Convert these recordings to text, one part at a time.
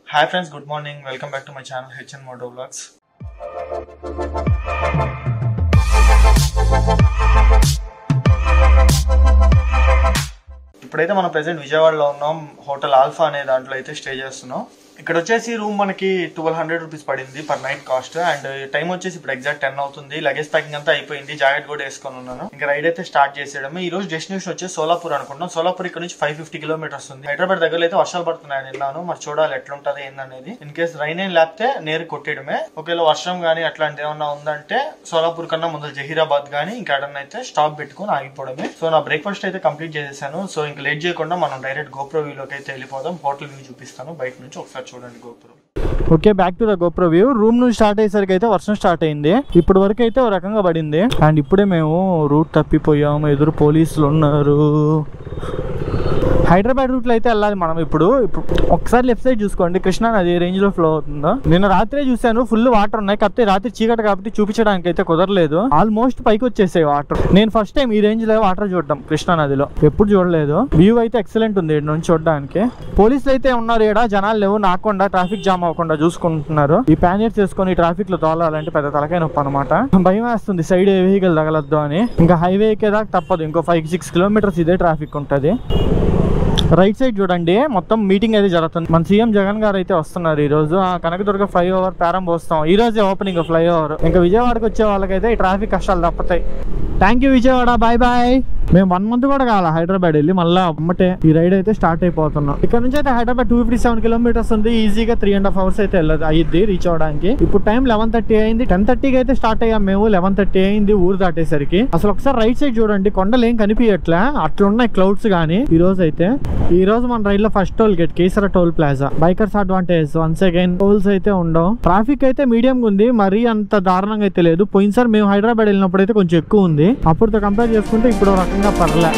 Hi friends, good morning. Welcome back to my channel HN Moto Vlogs. ఇప్పుడైతే మనం present విజయవాడలో ఉన్నాం. Hotel alpha అనే దాంట్లో అయితే స్టే చేస్తున్నాం. ఇక్కడ వచ్చేసి రూమ్ మనకి 1200 రూపీస్ పడింది per night cost. And time వచ్చేసి ఇప్పుడు ఎగ్జాక్ట్ 10 అవుతుంది. లగేజ్ ప్యాకింగ్ అంతా అయిపోయింది. జాకెట్ కూడా వేసుకొని ఉన్నాను. ఇంకా రైడ్ అయితే స్టార్ట్ చేసేయడమే. ఈ రోజు డెస్టినేషన్ వచ్చేసి సోలాపూర్ అనుకుంటున్నాం. సోలాపూర్ ఇక్కడ నుంచి 550 కిలోమీటర్స్ ఉంది. హైదరాబాద్ దగ్గర అయితే వర్షాలు పడుతున్నాయని విన్నాను. మరి చూడాలి ఎట్లుంటది ఏందనేది. ఇన్ కేసు రైన్ ఏం లేకపోతే నేరు కొట్టేయడమే. ఒకవేళ వర్షం గానీ అట్లాంటి ఏమన్నా ఉందంటే సోలాపూర్ కన్నా ముందు జహీరాబాద్ గానీ ఇంకెడన్నా అయితే స్టాప్ పెట్టుకుని ఆగిపోవడమే. సో నా బ్రేక్ఫాస్ట్ అయితే కంప్లీట్ చేసేసాను. సో ఇంకా లేట్ చేయకుండా మనం డైరెక్ట్ గోప్రో వ్యూలోకి అయితే వెళ్ళిపోదాం. హోటల్ వ్యూ చూపిస్తాను బయట నుంచి, ఒకసారి చూడండి GoPro. Okay, back to the GoPro view. Room నుంచి స్టార్ట్ అయ్యేసరికి అయితే వర్షం స్టార్ట్ అయింది. ఇప్పుడు వరకు అయితే ఒక రకంగా పడింది. అండ్ ఇప్పుడే మేము రూట్ తప్పిపోయాము. ఎదురు పోలీసులు ఉన్నారు. హైదరాబాద్ రూట్ లో అయితే వెళ్ళాలి మనం. ఇప్పుడు ఒకసారి లెఫ్ట్ సైడ్ చూసుకోండి, కృష్ణా నది రేంజ్ లో ఫ్లో అవుతుందో. నిన్న రాత్రే చూసాను, ఫుల్ వాటర్ ఉన్నాయి. కాకపోతే రాత్రి చీకటి కాబట్టి చూపించడానికి అయితే కుదరలేదు. ఆల్మోస్ట్ పైకి వచ్చేసాయి వాటర్. నేను ఫస్ట్ టైం ఈ రేంజ్ లో వాటర్ చూడటం కృష్ణా నదిలో, ఎప్పుడు చూడలేదు. వ్యూ అయితే ఎక్సలెంట్ ఉంది ఇక్కడ నుంచి చూడడానికి. పోలీసులు అయితే ఉన్నారు. ఇక్కడ జనాలు లేవు, నాకుండా ట్రాఫిక్ జామ్ అవ్వకుండా చూసుకుంటున్నారు. ఈ ప్యానియర్స్ చేసుకుని ట్రాఫిక్ లో తోలాలంటే పెద్ద తలకాయ నొప్పి అనమాట. భయం వేస్తుంది సైడ్ వెహికల్ తగలద్దు అని. ఇంకా హైవే దాకా తప్పదు. ఇంకో 5-6 కిలోమీటర్స్ ఇదే ట్రాఫిక్ ఉంటుంది. రైట్ సైడ్ చూడండి, మొత్తం మీటింగ్ అయితే జరుగుతుంది. మన సీఎం జగన్ గారు అయితే వస్తున్నారు ఈ రోజు. కనకదుర్గ ఫ్లైఓవర్ ప్రారంభోత్సవం ఈ రోజే ఓపెనింగ్ ఫ్లైఓవర్. ఇంకా విజయవాడకి వచ్చే వాళ్ళకైతే ఈ ట్రాఫిక్ కష్టాలు తప్పుతాయి. Thank you Vijayawada, bye bye. మేము 1 మంత్ కూడా కాల హైదరాబాద్ వెళ్ళి మళ్ళీ అమ్మటే ఈ రైడ్ అయితే స్టార్ట్ అయిపోతున్నాం. ఇక్కడ నుంచి అయితే హైదరాబాద్ 257 కిలోమీటర్స్ ఉంది. ఈజీగా 3.5 hours అయితే అయ్యిద్ది రీచ్ అవడానికి. ఇప్పుడు టైం 11:30 అయింది. 10:30కి అయితే స్టార్ట్ అయ్యాం మేము. 11:30 అయింది ఊరు దాటేసరికి. అసలు ఒకసారి రైట్ సైడ్ చూడండి, కొండలు ఏం కనిపించట్లే, అట్లున్నాయి క్లౌడ్స్ గానీ. ఈ రోజు మన రైడ్ లో first toll gate Kesara toll plaza. Bikers advantage once again. Tolls అయితే ఉండవు. ట్రాఫిక్ అయితే మీడియం ఉంది, మరీ అంత దారుణంగా అయితే లేదు. పోయినసారి మేము హైదరాబాద్ వెళ్ళినప్పుడు అయితే కొంచెం ఎక్కువ ఉంది. అప్పుడుతో కంపేర్ చేసుకుంటే ఇప్పుడు రకంగా పర్లే.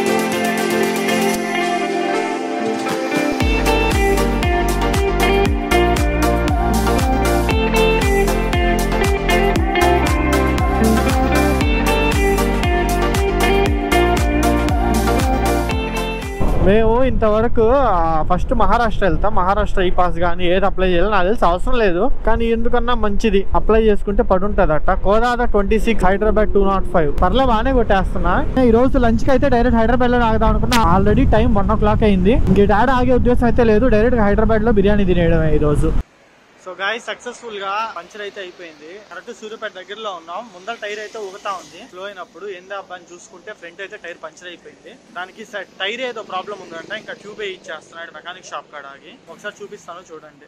మేము ఇంతవరకు ఫస్ట్ మహారాష్ట్ర వెళ్తాం. మహారాష్ట్ర ఈ పాస్ కానీ ఏది అప్లై చేయాలి నాకు తెలిసి అవసరం లేదు, కానీ ఎందుకన్నా మంచిది అప్లై చేసుకుంటే పడుంటదట. కోదాడ 26, హైదరాబాద్ 205. పర్లే బాగానే కొట్టేస్తున్నా. ఈ రోజు లంచ్ కి అయితే డైరెక్ట్ హైదరాబాద్ లో ఆగదాం అనుకున్నా. ఆల్రెడీ టైం 1 o'clock అయింది. ఇంక డాడ్ ఆగే ఉద్దేశం అయితే లేదు. డైరెక్ట్ హైదరాబాద్ లో బిర్యానీ తినేయడమే ఈ రోజు. సో గాయ్స్, సక్సెస్ఫుల్ గా పంచర్ అయితే అయిపోయింది. కరెక్ట్ సూర్యాపేట దగ్గరలో ఉన్నాం. ముందర టైర్ అయితే ఊగుతా ఉంది. ఫ్లో అయినప్పుడు ఏందా అని చూసుకుంటే ఫ్రంట్ అయితే టైర్ పంచర్ అయిపోయింది. దానికి టైర్ ఏదో ప్రాబ్లం ఉందంట. ఇంకా ట్యూబ్ ఇచ్చేస్తున్నాడు మెకానిక్ షాప్ కాడ ఆగి. ఒకసారి చూపిస్తాను చూడండి.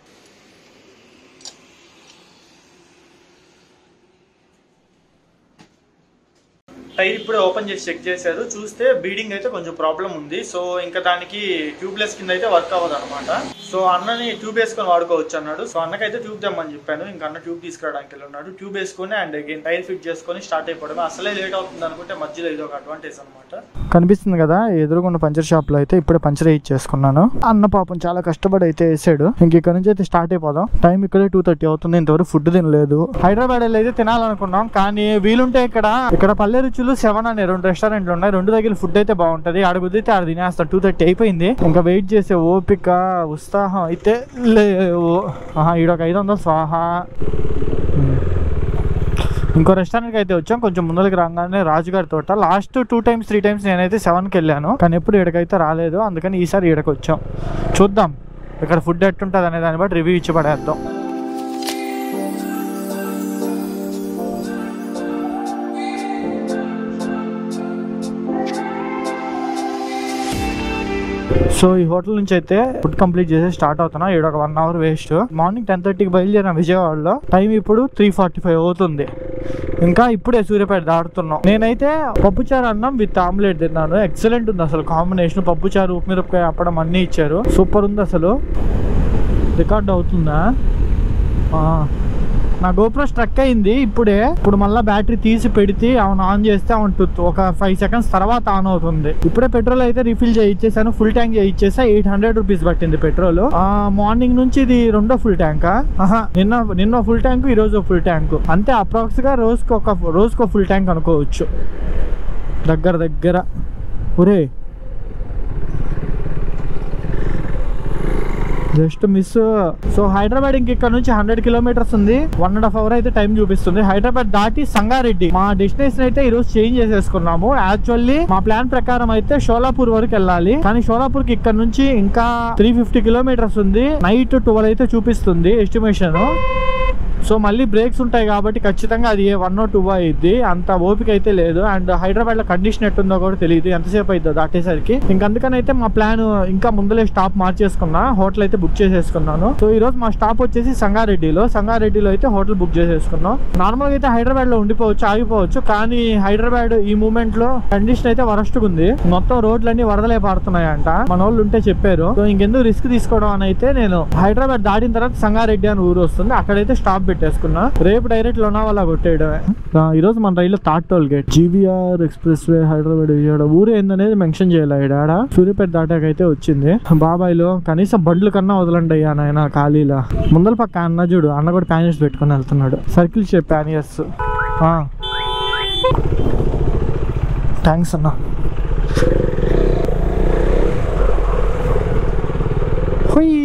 టైర్ ఇప్పుడే ఓపెన్ చేసి చెక్ చేశారు. చూస్తే బీడింగ్ అయితే కొంచెం ప్రాబ్లం ఉంది. సో ఇంకా దానికి ట్యూబ్లెస్ కింద అయితే వర్క్ అవ్వదు అనమాట. సో అన్నని ట్యూబ్ వేసుకొని వాడుకోవచ్చు అన్నాడు. సో అన్నకైతే ట్యూబ్ తెమ్మని చెప్పాను. ఇంకా అన్న ట్యూబ్ తీసుకురావడానికి వెళ్ళి ఉన్నాడు. ట్యూబ్ వేసుకొని అండ్ అగైన్ టైర్ ఫిట్ చేసుకొని స్టార్ట్ అయిపోవడం. అసలే లేట్ అవుతుంది అనుకుంటే మధ్యలో ఇది ఒక అడ్వాంటేజ్ అనమాట. కనిపిస్తుంది కదా ఎదురుగున్న పంచర్ షాప్ లో అయితే ఇప్పుడే పంచర్ వేయించేసుకున్నాను. అన్న పాపం చాలా కష్టపడి అయితే వేసాడు. ఇంక ఇక్కడ నుంచి అయితే స్టార్ట్ అయిపోదాం. టైం ఇక్కడే 2:30 అవుతుంది. ఇంతవరకు ఫుడ్ తినలేదు. హైదరాబాద్ వెళ్ళి అయితే తినాలనుకున్నాం, కానీ వీలుంటే ఇక్కడ పల్లె రుచులు 7 అనే 2 రెస్టారెంట్లు ఉన్నాయి. 2 దగ్గర ఫుడ్ అయితే బాగుంటది. ఆడగుద్దితే ఆడ తినేస్తాం. 2:30 అయిపోయింది. ఇంకా వెయిట్ చేసే ఓపిక ఉత్సాహం అయితే లేవు. ఈడొక 500 స్వాహా. ఇంకో రెస్టారెంట్కి అయితే వచ్చాం. కొంచెం ముందరికి రాగానే రాజుగారి తోట. లాస్ట్ 2-3 times నేనైతే 7కి వెళ్ళాను, కానీ ఎప్పుడు ఈడకైతే రాలేదు. అందుకని ఈసారి ఈడకి వచ్చాం. చూద్దాం ఇక్కడ ఫుడ్ ఎట్టుంటుంది అనే దాన్ని బట్టి రివ్యూ ఇచ్చి పడేద్దాం. సో ఈ హోటల్ నుంచి అయితే ఫుడ్ కంప్లీట్ చేసి స్టార్ట్ అవుతున్నా. ఇక్కడ ఒక 1 hour వేస్ట్. మార్నింగ్ 10:30కి బయలుదేరిన విజయవాడలో. టైం ఇప్పుడు 3:45 అవుతుంది. ఇంకా ఇప్పుడే సూర్యాపేట దాటుతున్నాం. నేనైతే పప్పుచారు అన్నం విత్ ఆమ్లెట్ తిన్నాను. ఎక్సలెంట్ ఉంది అసలు కాంబినేషన్. పప్పుచారు, ఉప్మిరపకాయ, అప్పడం అన్నీ ఇచ్చారు. సూపర్ ఉంది అసలు. రికార్డ్ అవుతుందా? నా గోప్రో స్ట్రక్ అయింది ఇప్పుడు మళ్ళీ బ్యాటరీ తీసి పెడితే ఆన్ చేస్తే ఒక 5 seconds తర్వాత ఆన్ అవుతుంది. ఇప్పుడే పెట్రోల్ అయితే రిఫిల్ చేయించేసాను. ఫుల్ ట్యాంక్ చేయించేసా. 800 రూపీస్ పట్టింది పెట్రోల్. మార్నింగ్ నుంచి ఇది 2వ ఫుల్ ట్యాంకా. నిన్న ఫుల్ ట్యాంక్, ఈ రోజు ఫుల్ ట్యాంక్. అంతే. అప్రాక్స్ గా రోజుకో ఫుల్ ట్యాంక్ అనుకోవచ్చు దగ్గర. ఒరే జస్ట్ మిస్. సో హైదరాబాద్ ఇక్కడ నుంచి 100 కిలోమీటర్స్ ఉంది. 1.5 hours అయితే టైం చూపిస్తుంది. హైదరాబాద్ దాటి సంగారెడ్డి మా డెస్టినేషన్ అయితే ఈ రోజు చేంజ్ చేసేసుకున్నాము. యాక్చువల్లీ మా ప్లాన్ ప్రకారం అయితే షోలాపూర్ వరకు వెళ్ళాలి, కానీ షోలాపూర్ కి ఇక్కడ నుంచి ఇంకా 350 కిలోమీటర్స్ ఉంది. నైట్ 12 అయితే చూపిస్తుంది ఎస్టిమేషన్. సో మళ్ళీ బ్రేక్స్ ఉంటాయి కాబట్టి ఖచ్చితంగా అది 1 or 2 అయింది. అంత ఓపిక అయితే లేదు. అండ్ హైదరాబాద్ లో కండిషన్ ఎట్టుందో కూడా తెలియదు, ఎంతసేపు అవుతుందో దాటేసరికి. అందుకని అయితే మా ప్లాన్ ఇంకా ముందులే స్టాప్ మార్చేసుకున్నా, హోటల్ అయితే బుక్ చేసేసుకున్నాను. సో ఈ రోజు మా స్టాప్ వచ్చేసి సంగారెడ్డిలో అయితే హోటల్ బుక్ చేసేసుకున్నాం. నార్మల్ గా అయితే హైదరాబాద్ లో ఉండిపోవచ్చు, ఆగిపోవచ్చు, కానీ హైదరాబాద్ ఈ మూమెంట్ లో కండిషన్ అయితే వరస్ట్ ఉంది. మొత్తం రోడ్లన్నీ వరదలే పారుతున్నాయంట, మన వాళ్ళు ఉంటే చెప్పారు. సో ఇంకెందుకు రిస్క్ తీసుకోవడం అని అయితే నేను హైదరాబాద్ దాటిన తర్వాత సంగారెడ్డి అని ఊరు వస్తుంది, అక్కడైతే స్టాప్ పెట్టేసుకున్నా. రేపు డైరెక్ట్ లోనావాలా కొట్టేయడమే. ఈ రోజు మన రైల్లో third toll gate GVR expressway Hyderabad Vijayawada ఊరు ఏందనేది మెన్షన్ చేయాలి. ఈడ సూర్యాపేట దాటాక అయితే వచ్చింది. బాబాయ్లో కనీసం బండ్లు కన్నా వదలండి అయ్యా నాయన ఖాళీలా. ముందల పక్క అన్న చూడు, అన్న కూడా ప్యానియర్స్ పెట్టుకుని వెళ్తున్నాడు. Circle shape panniers. థ్యాంక్స్ అన్న. హుయ్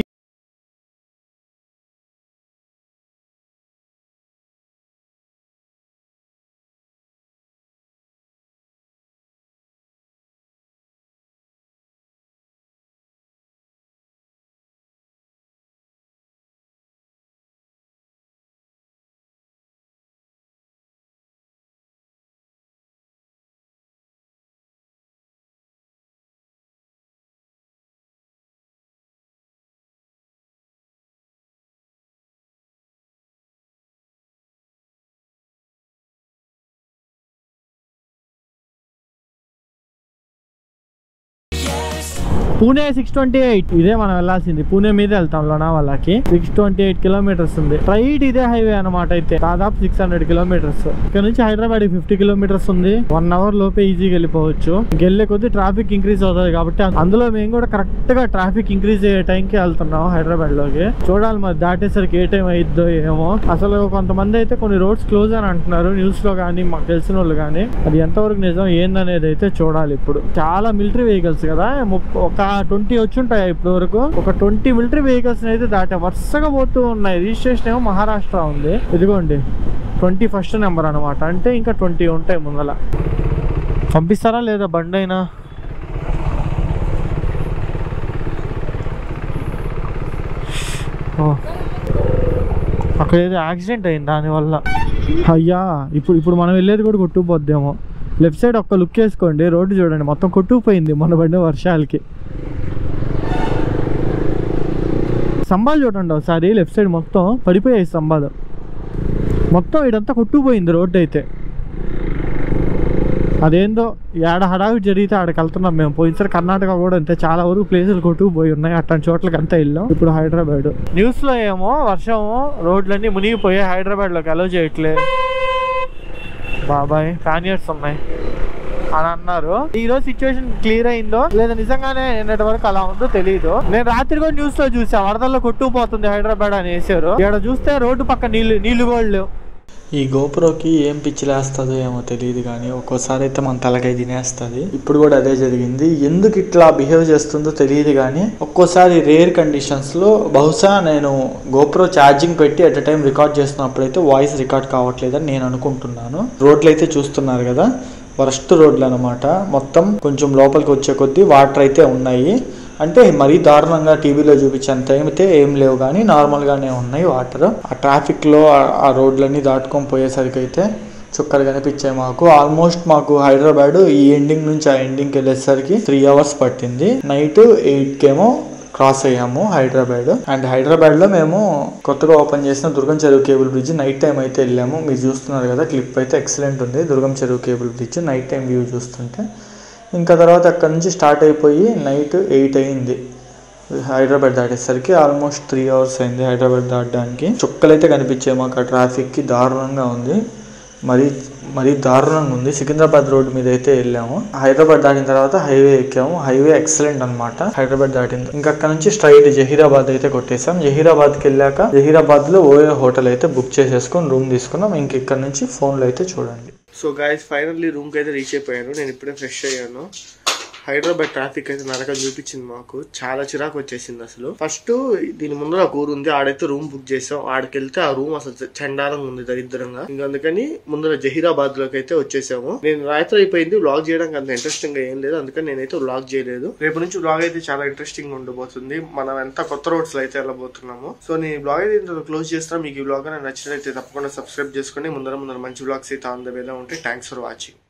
పూణే 628 ఇదే మనం వెళ్ళాల్సింది. పూణే మీద వెళ్తాం లోనావాలాకి. 628 కిలోమీటర్స్ ఉంది. స్ట్రైట్ ఇదే హైవే అనమాట. అయితే దాదాపు 600 కిలోమీటర్స్. ఇక్కడ నుంచి హైదరాబాద్ 50 కిలోమీటర్స్ ఉంది. 1 hour లోపే ఈజీగా వెళ్ళిపోవచ్చు. వెళ్ళే కొద్ది ట్రాఫిక్ ఇంక్రీజ్ అవుతుంది కాబట్టి అందులో మేము కూడా కరెక్ట్ గా ట్రాఫిక్ ఇంక్రీజ్ అయ్యే టైంకి వెళ్తున్నాం హైదరాబాద్ లోకి. చూడాలి మరి దాటేసరికి ఏ టైం అయిద్దో ఏమో. అసలు కొంతమంది అయితే కొన్ని రోడ్స్ క్లోజ్ అని అంటున్నారు న్యూస్ లో కానీ, మాకు తెలిసిన వాళ్ళు కానీ. అది ఎంతవరకు నిజం ఏందనేది అయితే చూడాలి. ఇప్పుడు చాలా మిలిటరీ వెహికల్స్ కదా, ఒక 20 వచ్చి ఉంటాయి ఇప్పటి వరకు. ఒక 20 మిలిటరీ వెహికల్స్ అయితే దాటా వరుసగా పోతూ ఉన్నాయి. రిజిస్ట్రేషన్ ఏమో మహారాష్ట్ర ఉంది. ఇదిగోండి 21st నెంబర్ అనమాట. అంటే ఇంకా 20 ఉంటాయి ముందల. పంపిస్తారా లేదా బండి అయినా? అక్కడ ఏదో యాక్సిడెంట్ అయింది దానివల్ల. అయ్యా ఇప్పుడు మనం వెళ్ళేది కూడా కొట్టుకుపోద్దేమో. లెఫ్ట్ సైడ్ ఒక్క లుక్ వేసుకోండి, రోడ్డు చూడండి మొత్తం కొట్టుకుపోయింది మొన్న పడిన వర్షాలకి. స్తంభాలు చూడండి ఒకసారి, లెఫ్ట్ సైడ్ మొత్తం పడిపోయాయి స్తంభాలు. మొత్తం ఇదంతా కొట్టుకుపోయింది రోడ్డు అయితే. అదేందో ఏడ హడావిడి జరిగితే ఆడకి వెళ్తున్నాం మేము. పోయినసారి కర్ణాటక కూడా అంతే, చాలా వరకు ప్లేసులు కొట్టుకుపోయి ఉన్నాయి. అట్లాంటి చోట్లకి అంతా వెళ్ళాం. ఇప్పుడు హైదరాబాద్ న్యూస్ లో ఏమో వర్షం రోడ్లన్నీ మునిగిపోయి హైదరాబాద్ లోకి అలో చేయట్లే బాబాయ్. ప్యానియర్స్ ఉన్నాయి అని అన్నారు. ఈ రోజు సిచ్యువేషన్ క్లియర్ అయిందో లేదా నిజంగానే నిన్నటి వరకు అలా ఉందో తెలియదు. నేను రాత్రి కూడా న్యూస్ లో చూసా వరదల్లో కొట్టుకుపోతుంది హైదరాబాద్ అని వేసారు. ఇక్కడ చూస్తే రోడ్డు పక్క నీళ్లు కూడా లేవు. ఈ గోప్రోకి ఏం పిచ్చిలేస్తుందో ఏమో తెలియదు కానీ ఒక్కోసారి అయితే మన తలకాయ తినేస్తుంది. ఇప్పుడు కూడా అదే జరిగింది. ఎందుకు ఇట్లా బిహేవ్ చేస్తుందో తెలియదు కానీ ఒక్కోసారి రేర్ కండిషన్స్లో బహుశా నేను గోప్రో ఛార్జింగ్ పెట్టి అట్ ఎ టైం రికార్డ్ చేస్తున్నప్పుడైతే వాయిస్ రికార్డ్ కావట్లేదని నేను అనుకుంటున్నాను. రోడ్లు అయితే చూస్తున్నారు కదా, వరస్ట్ రోడ్లు అనమాట. మొత్తం కొంచెం లోపలికి వచ్చే కొద్దీ వాటర్ అయితే ఉన్నాయి. అంటే మరీ దారుణంగా టీవీలో చూపించేంత అయితే ఏం లేవు కానీ నార్మల్గానే ఉన్నాయి వాటర్. ఆ ట్రాఫిక్లో ఆ రోడ్లన్నీ దాటుకొని పోయేసరికి అయితే చుక్కలు కనిపించాయి మాకు. ఆల్మోస్ట్ మాకు హైదరాబాద్ ఈ ఎండింగ్ నుంచి ఆ ఎండింగ్కి వెళ్ళేసరికి 3 hours పట్టింది. నైట్ 8 క్రాస్ అయ్యాము హైదరాబాద్. అండ్ హైదరాబాద్లో మేము కొత్తగా ఓపెన్ చేసిన దుర్గం Cheruvu cable bridge night time అయితే వెళ్ళాము. మీరు చూస్తున్నారు కదా, క్లిప్ అయితే ఎక్సలెంట్ ఉంది. Durgam Cheruvu cable bridge night time view చూస్తుంటే. ఇంకా తర్వాత అక్కడ నుంచి స్టార్ట్ అయిపోయి నైట్ 8 అయింది హైదరాబాద్ దాటేసరికి. ఆల్మోస్ట్ 3 hours అయింది హైదరాబాద్ దాటడానికి. చుక్కలు అయితే కనిపించాయి మాకు. ఆ ట్రాఫిక్కి దారుణంగా ఉంది, మరీ దారుణంగా ఉంది. సికింద్రాబాద్ రోడ్డు మీద అయితే వెళ్ళాము. హైదరాబాద్ దాటిన తర్వాత హైవే ఎక్కాము. హైవే ఎక్సలెంట్ అనమాట. హైదరాబాద్ దాటిన ఇంకా అక్కడ నుంచి స్ట్రైట్ జహీరాబాద్ అయితే కొట్టేసాం. జహీరాబాద్కి వెళ్ళాక జహీరాబాద్లో ఓయో హోటల్ అయితే బుక్ చేసేసుకొని రూమ్ తీసుకున్నాం. ఇంక ఇక్కడ నుంచి ఫోన్లో అయితే చూడండి. సో గైస్ ఫైనల్లీ రూమ్కి అయితే రీచ్ అయిపోయాను. నేను ఇప్పుడే ఫ్రెష్ అయ్యాను. హైదరాబాద్ ట్రాఫిక్ అయితే నరకం చూపించింది మాకు. చాలా చిరాకు వచ్చేసింది అసలు. ఫస్ట్ దీని ముందర ఒక ఊరు ఉంది, ఆడైతే రూమ్ బుక్ చేసాం. ఆడికెళ్తే ఆ రూమ్ అసలు చండాలంగా ఉంది, దరిద్రంగా. ఇంకా అందుకని ముందర జహీరాబాద్ లోకి అయితే వచ్చేసాము. నేను రాత్రి అయిపోయింది, వ్లాగ్ చేయడానికి అంత ఇంట్రెస్టింగ్ గా ఏం లేదు, అందుకని నేనైతే వ్లాగ్ చేయలేదు. రేపు నుంచి వ్లాగ్ అయితే చాలా ఇంట్రెస్టింగ్ ఉండబోతుంది. మనం ఎంత కొత్త రోడ్స్ లో అయితే వెళ్ళబోతున్నాము. సో నేను వ్లాగ్ అయితే క్లోజ్ చేస్తాను. మీకు ఈ వ్లాగ్ నచ్చినట్లయితే తప్పకుండా సబ్స్క్రైబ్ చేసుకుని ముందర మంచి వ్లాగ్స్ అయితే ఆన్ ద వేలో ఉంటాయి. Thanks for watching.